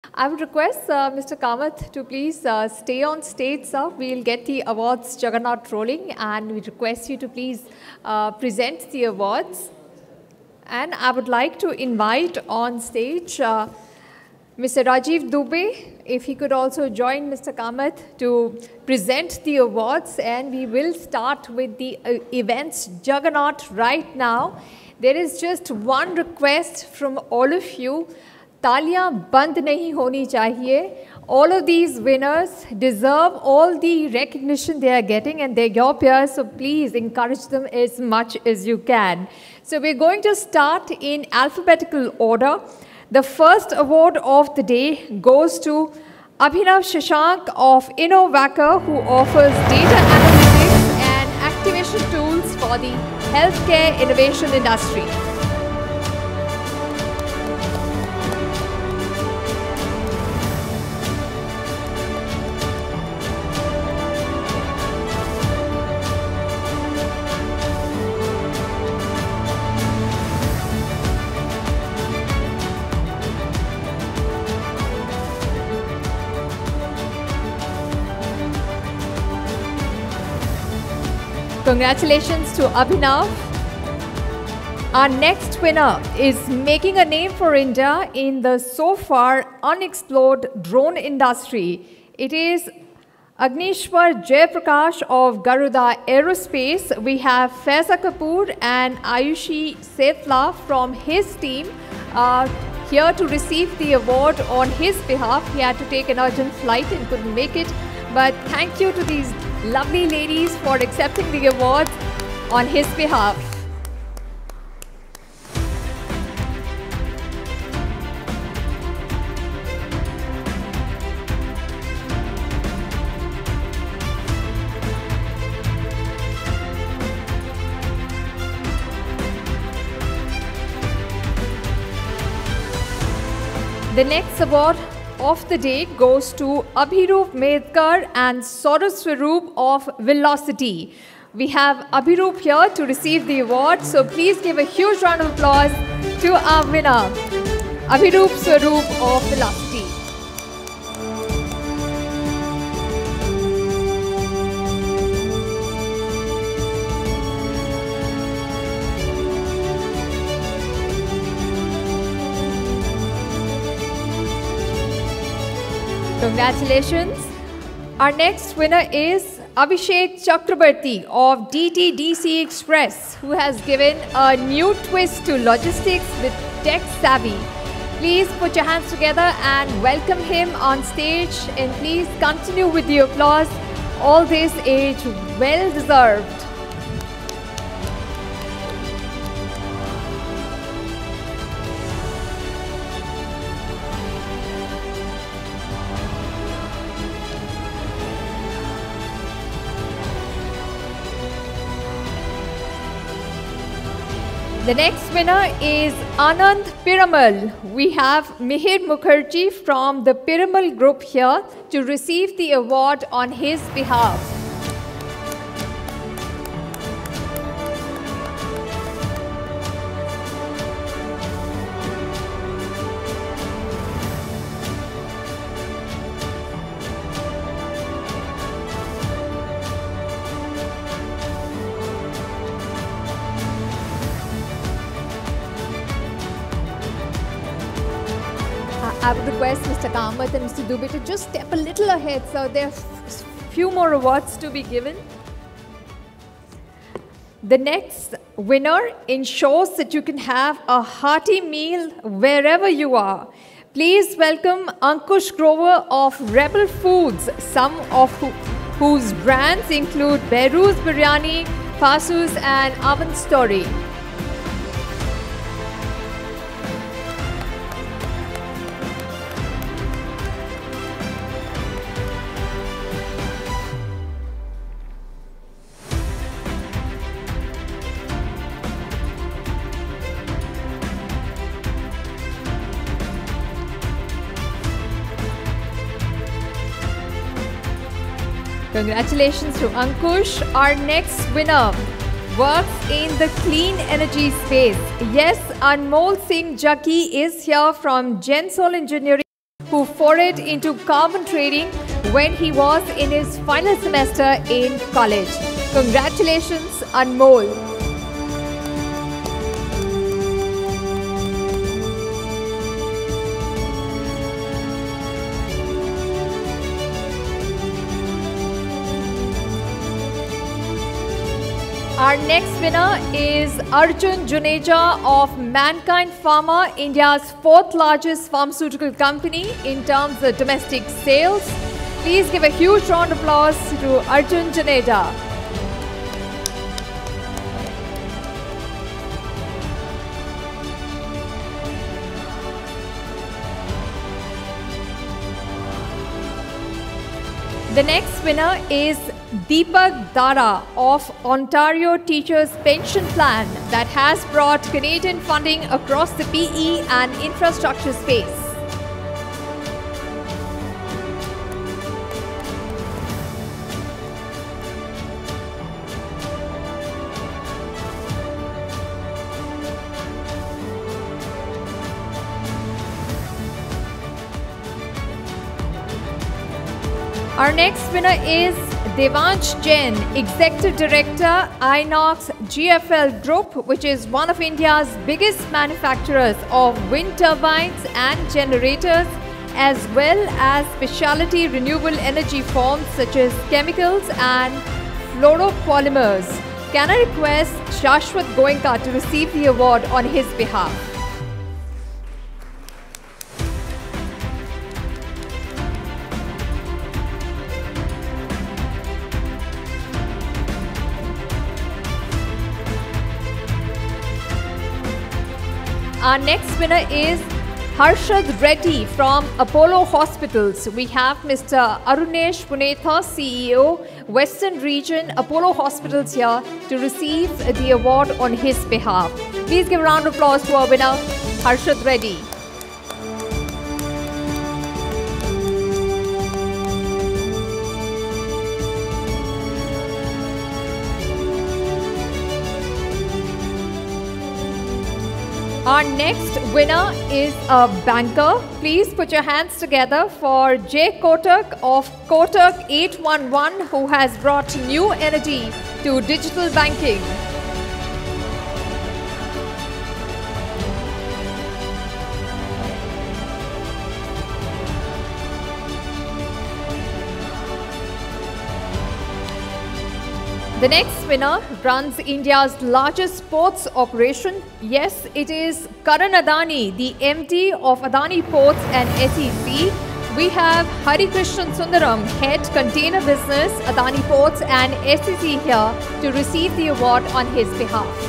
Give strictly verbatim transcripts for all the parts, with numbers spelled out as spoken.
I would request uh, Mister Kamath to please uh, stay on stage, sir. We'll get the awards juggernaut rolling, and we request you to please uh, present the awards. And I would like to invite on stage uh, Mister Rajiv Dubey, if he could also join Mister Kamath to present the awards, and we will start with the uh, events juggernaut right now. There is just one request from all of you. तालियां बंद नहीं होनी चाहिए. All of these winners deserve all the recognition they are getting, and they're your peers, so please encourage them as much as you can. So we're going to start in alphabetical order. The first award of the day goes to Abhinav Shashank of InnoVacker, who offers data analytics and activation tools for the healthcare innovation industry. Congratulations to Abhinav. Our next winner is making a name for India in the so far unexplored drone industry. It is Agnishwar Jayaprakash of Garuda Aerospace. We have Faiza Kapoor and Ayushi Setla from his team uh, here to receive the award on his behalf. He had to take an urgent flight and couldn't make it. But thank you to these lovely ladies for accepting the awards on his behalf. The next award of the day goes to Abhiroop Medkar and Saurav Swaroop of Velocity. We have Abhiroop here to receive the award, so please give a huge round of applause to our winner, Abhiroop Swaroop of Velocity. Congratulations. Our next winner is Abhishek Chakrabarti of D T D C Express, who has given a new twist to logistics with Tech Savvy. Please put your hands together and welcome him on stage, and please continue with the applause. All this age well deserved. The next winner is Anand Piramal. We have Mihir Mukherjee from the Piramal Group here to receive the award on his behalf. I would request Mister Kamath and Mister Dubey to just step a little ahead, so there are a few more awards to be given. The next winner ensures that you can have a hearty meal wherever you are. Please welcome Ankush Grover of Rebel Foods, some of who, whose brands include Behrooz Biryani, Fasus and Oven Story. Congratulations to Ankush. Our next winner works in the clean energy space. Yes, Anmol Singh Jackie is here from Gensol Engineering, who forayed into carbon trading when he was in his final semester in college. Congratulations, Anmol. Our next winner is Arjun Juneja of Mankind Pharma, India's fourth largest pharmaceutical company in terms of domestic sales. Please give a huge round of applause to Arjun Juneja. The next winner is Deepak Dara of Ontario Teachers Pension Plan that has brought Canadian funding across the P E and infrastructure space. Our next winner is Devansh Jain, Executive Director, Inox G F L Group, which is one of India's biggest manufacturers of wind turbines and generators, as well as specialty renewable energy forms such as chemicals and fluoropolymers. Can I request Shashwat Goenka to receive the award on his behalf? Our next winner is Harshad Reddy from Apollo Hospitals. We have Mister Arunesh Punetha, C E O, Western Region, Apollo Hospitals here to receive the award on his behalf. Please give a round of applause to our winner, Harshad Reddy. Our next winner is a banker. Please put your hands together for Jay Kotak of Kotak eight one one, who has brought new energy to digital banking. The next winner runs India's largest sports operation. Yes, it is Karan Adani, the M D of Adani Ports and S E C. We have Hari Krishnan Sundaram, Head Container Business, Adani Ports and S E C here to receive the award on his behalf.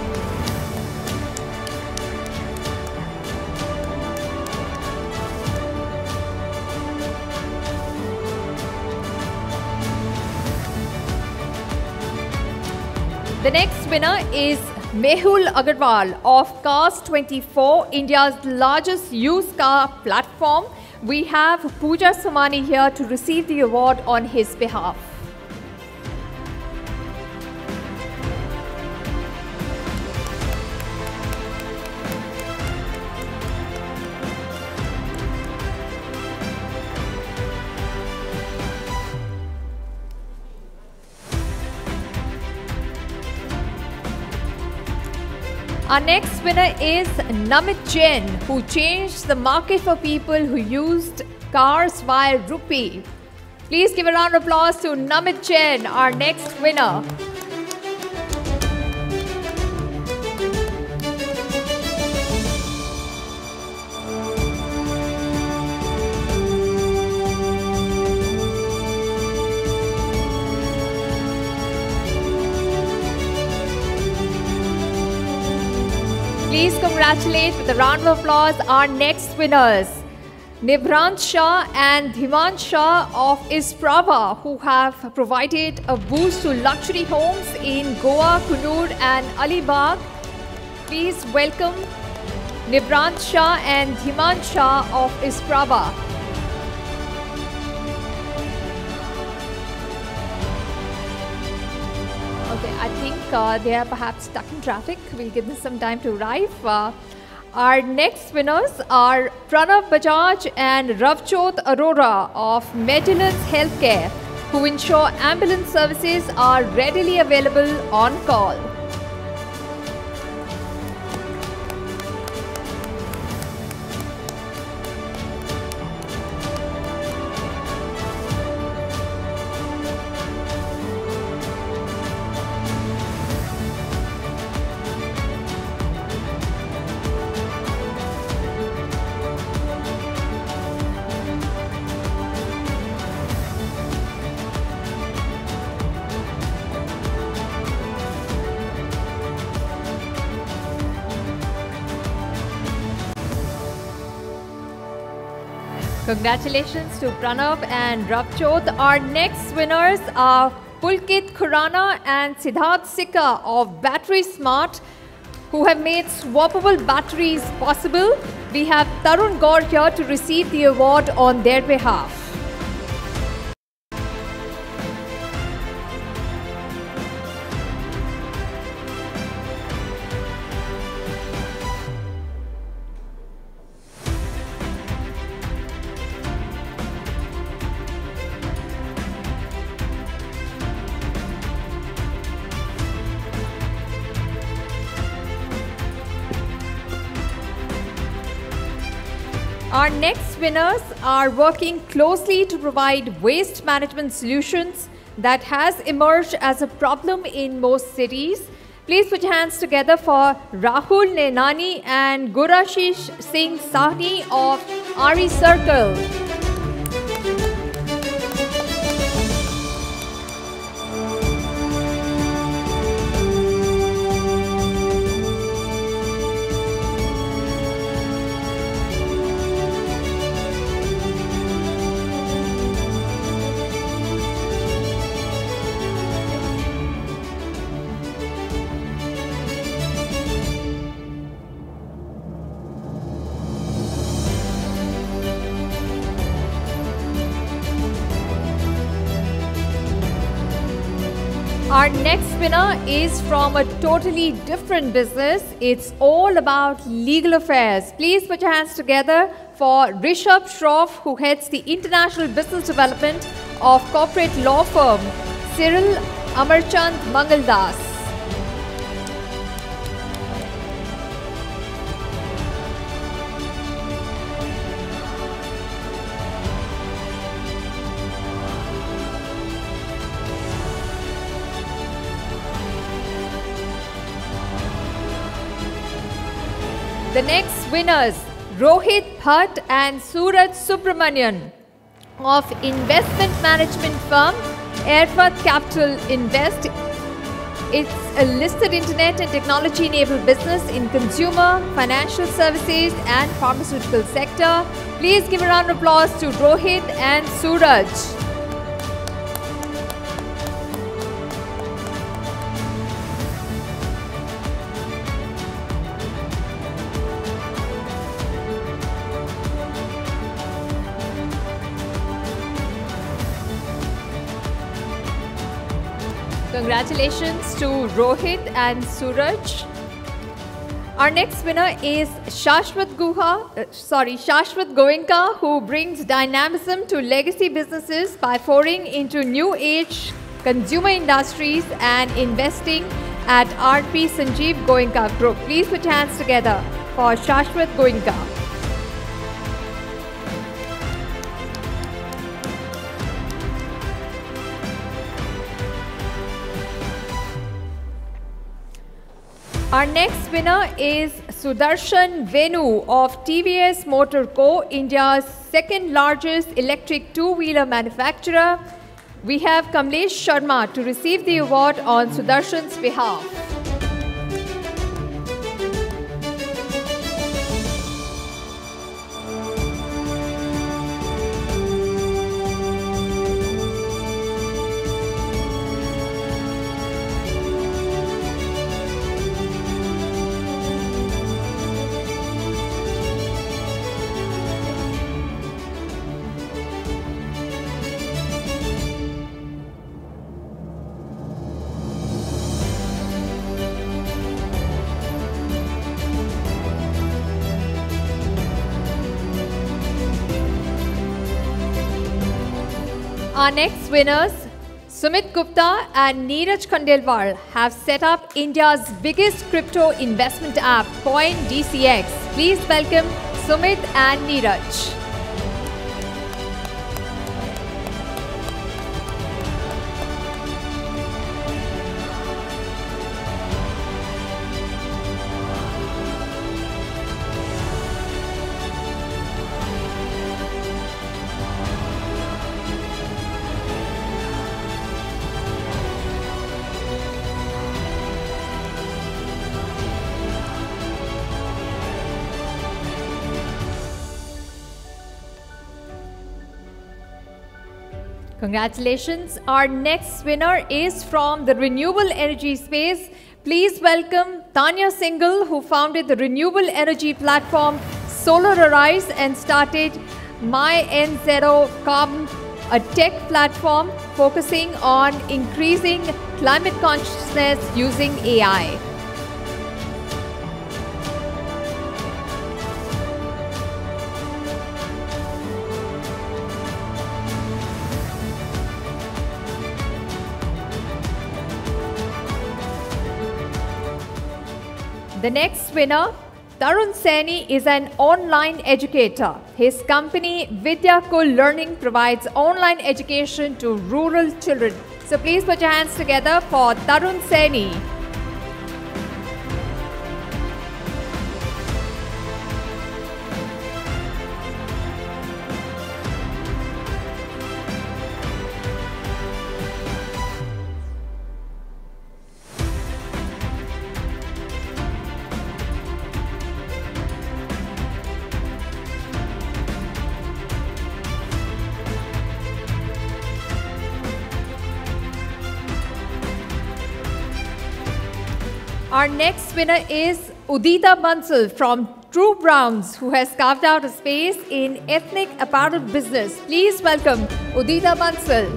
The next winner is Mehul Agarwal of Cars twenty-four, India's largest used car platform. We have Pooja Samani here to receive the award on his behalf. Our next winner is Namit Jain, who changed the market for people who used cars via Rupee. Please give a round of applause to Namit Jain, our next winner. Please congratulate with a round of applause our next winners, Nibrant Shah and Dhiman Shah of Isprava, who have provided a boost to luxury homes in Goa, Kunur and Alibag. Please welcome Nibrant Shah and Dhiman Shah of Isprava. Okay, I think uh, they are perhaps stuck in traffic. We'll give them some time to arrive. Uh, Our next winners are Pranav Bajaj and Ravjot Arora of Medilance Healthcare, who ensure ambulance services are readily available on call. Congratulations to Pranav and Ravjot. Our next winners are Pulkit Khurana and Siddharth Sikka of Battery Smart, who have made swappable batteries possible. We have Tarun Gaur here to receive the award on their behalf. Our next winners are working closely to provide waste management solutions that has emerged as a problem in most cities. Please put your hands together for Rahul Nenani and Gurashish Singh Sahni of R E Circle. Our next winner is from a totally different business. It's all about legal affairs. Please put your hands together for Rishabh Shroff, who heads the international business development of corporate law firm Cyril Amarchand Mangaldas. The next winners, Rohit Bhatt and Suraj Subramanian of investment management firm Airfat Capital Invest. It's a listed internet and technology enabled business in consumer, financial services and pharmaceutical sector. Please give a round of applause to Rohit and Suraj. Congratulations to Rohit and Suraj. Our next winner is Shashwat Guha, uh, sorry, Shashwat Goenka, who brings dynamism to legacy businesses by foraying into new age consumer industries and investing at R P Sanjeev Goenka Group. Please put your hands together for Shashwat Goenka. Our next winner is Sudarshan Venu of T V S Motor Co., India's second largest electric two-wheeler manufacturer. We have Kamlesh Sharma to receive the award on Sudarshan's behalf. Our next winners, Sumit Gupta and Neeraj Khandelwal, have set up India's biggest crypto investment app, Point D C X. Please welcome Sumit and Neeraj. Congratulations. Our next winner is from the renewable energy space. Please welcome Tanya Singhal, who founded the renewable energy platform Solar Arise and started My N Zero Carbon, a tech platform focusing on increasing climate consciousness using A I. The next winner, Tarun Saini, is an online educator. His company, Vidyakul Learning, provides online education to rural children. So please put your hands together for Tarun Saini. Our next winner is Udita Bansal from True Browns, who has carved out a space in ethnic apparel business. Please welcome Udita Bansal.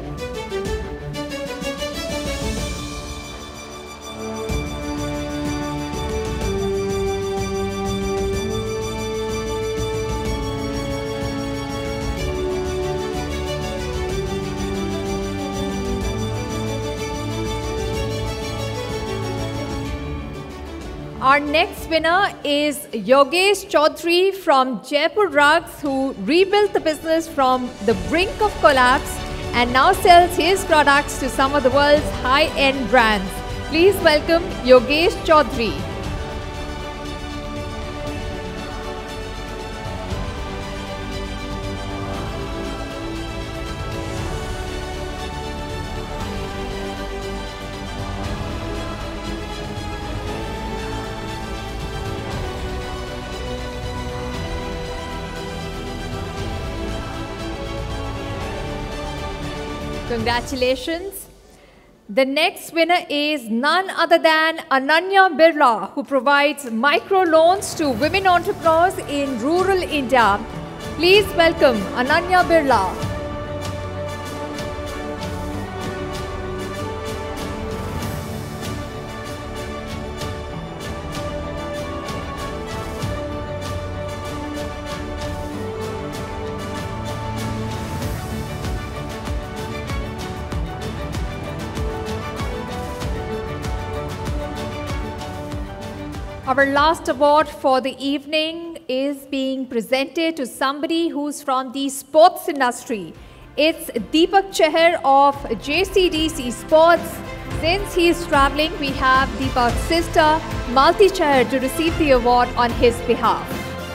Our next winner is Yogesh Chaudhary from Jaipur Rugs, who rebuilt the business from the brink of collapse and now sells his products to some of the world's high-end brands. Please welcome Yogesh Chaudhary. Congratulations. The next winner is none other than Ananya Birla, who provides micro loans to women entrepreneurs in rural India. Please welcome Ananya Birla. Our last award for the evening is being presented to somebody who's from the sports industry. It's Deepak Chahar of J C D C Sports. Since he's traveling, we have Deepak's sister, Malti Chahar, to receive the award on his behalf.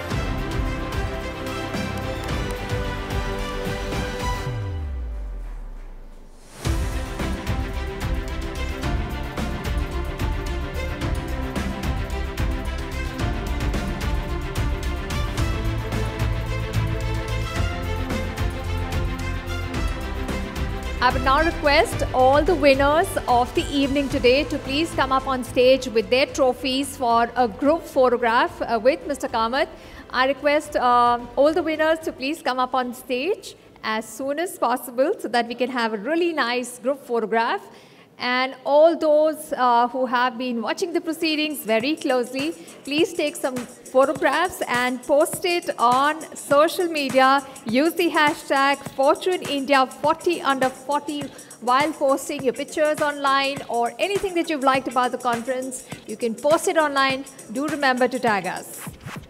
I would now request all the winners of the evening today to please come up on stage with their trophies for a group photograph uh, with Mister Kamath. I request uh, all the winners to please come up on stage as soon as possible so that we can have a really nice group photograph. And all those uh, who have been watching the proceedings very closely, please take some photographs and post it on social media. Use the hashtag Fortune India forty under forty while posting your pictures online or anything that you've liked about the conference. You can post it online. Do remember to tag us.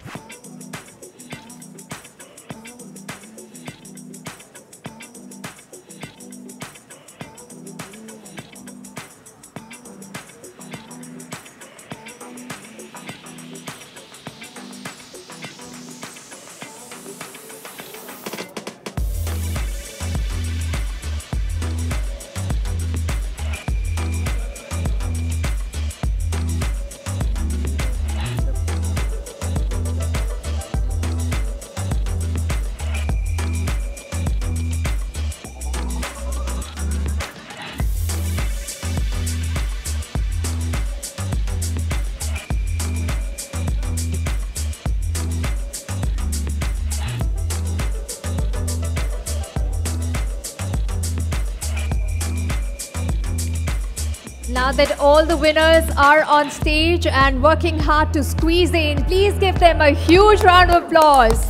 Now that all the winners are on stage and working hard to squeeze in, please give them a huge round of applause.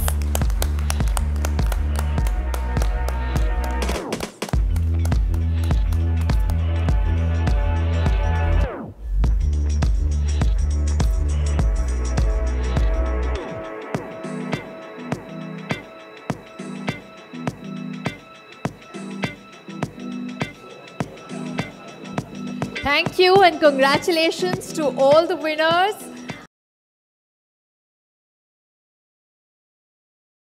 Thank you and congratulations to all the winners.